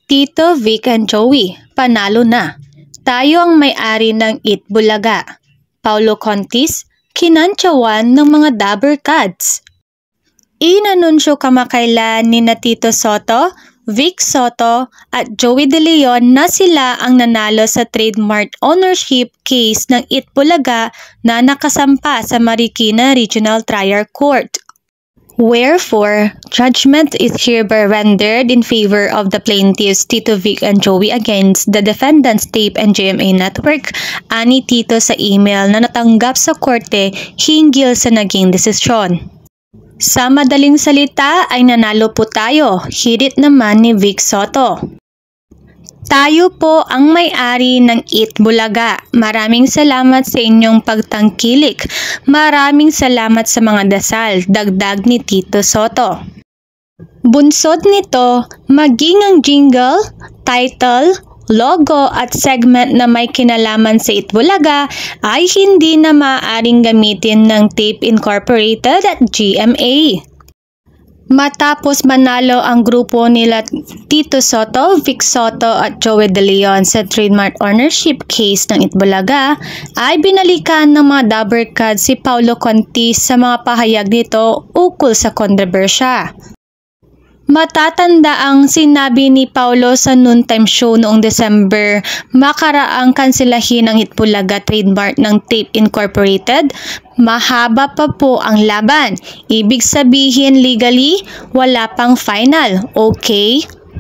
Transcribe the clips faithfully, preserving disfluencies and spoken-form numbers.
Tito Vic and Joey, panalo na. Tayo ang may-ari ng Eat Bulaga. Paulo Contis, kinantsawan ng mga Dabber Cats. Inanunsyo kamakailan ni na Tito Sotto, Vic Sotto at Joey De Leon na sila ang nanalo sa trademark ownership case ng Eat Bulaga na nakasampa sa Marikina Regional Trial Court. Wherefore, judgment is hereby rendered in favor of the plaintiffs Tito Vic and Joey against the defendants Tape and G M A Network, ani Tito sa email na natanggap sa korte hinggil sa naging desisyon. Sa madaling salita ay nanalo po tayo, hirit naman ni Vic Sotto. Tayo po ang may-ari ng Eat Bulaga. Maraming salamat sa inyong pagtangkilik. Maraming salamat sa mga dasal, dagdag ni Tito Sotto. Bunsod nito, maging ang jingle, title, logo at segment na may kinalaman sa Eat Bulaga ay hindi na maaaring gamitin ng Tape Incorporated at G M A. Matapos manalo ang grupo nila Tito Sotto, Vic Sotto at Joey De Leon sa trademark ownership case ng Eat Bulaga, ay binalikan ng mga Dabber Cats si Paulo Contis sa mga pahayag nito ukol sa kontrobersya. Matatanda ang sinabi ni Paulo sa noontime show noong December, makaraang kansilahin ang Eat Bulaga trademark ng Tape Incorporated. Mahaba pa po ang laban. Ibig sabihin legally, wala pang final. Okay?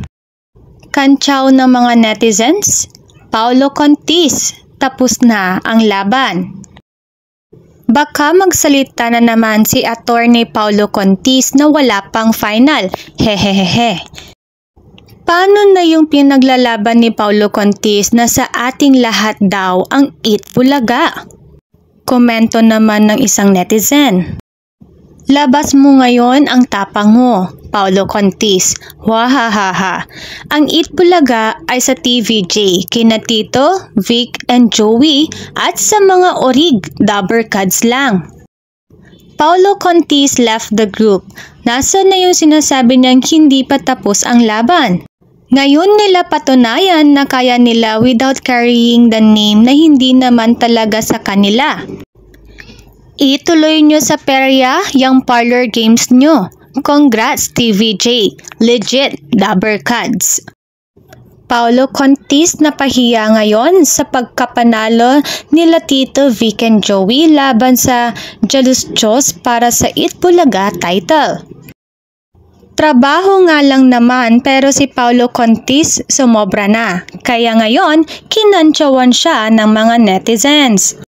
Kantsaw ng mga netizens, Paulo Contis, tapos na ang laban. Baka magsalita na naman si Attorney Paulo Contis na wala pang final. Hehehehe. Paano na yung pinaglalaban ni Paulo Contis na sa ating lahat daw ang Eat Bulaga? Komento naman ng isang netizen. Labas mo ngayon ang tapang mo, Paulo Contis. Wahahaha. Ang Eat Bulaga ay sa T V J, kina Tito, Vic and Joey at sa mga orig Dabber Cats lang. Paulo Contis left the group. Nasaan na yung sinasabi niyang hindi pa tapos ang laban? Ngayon nila patunayan na kaya nila without carrying the name na hindi naman talaga sa kanila. Ituloy nyo sa perya yung parlor games nyo. Congrats T V J, legit Dabber Cats. Paulo Contis napahiya ngayon sa pagkapanalo nila Tito Vic and Joey laban sa Jealous Diyos para sa Eat Bulaga title. Trabaho nga lang naman pero si Paulo Contis sumobra na, kaya ngayon kinantsawan siya ng mga netizens.